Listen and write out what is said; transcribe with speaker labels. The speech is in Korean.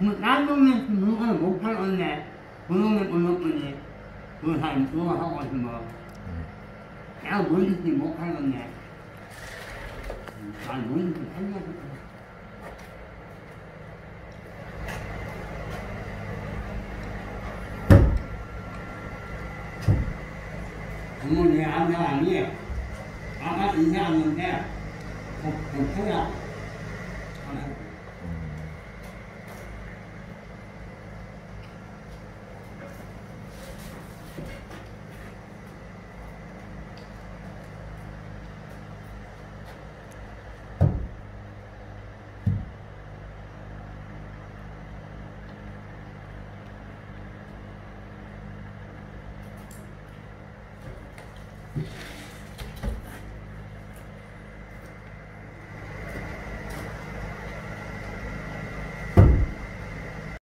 Speaker 1: 딴 동네 물건을 못 팔겠네. 그 동네 물건이 그 사람 그거 하고 있으면 내가 뭔지 못 팔겠네. 난 뭔지 팔겠어. 부모님 안사람이 아까 인사하는데 복통이야.
Speaker 2: 음.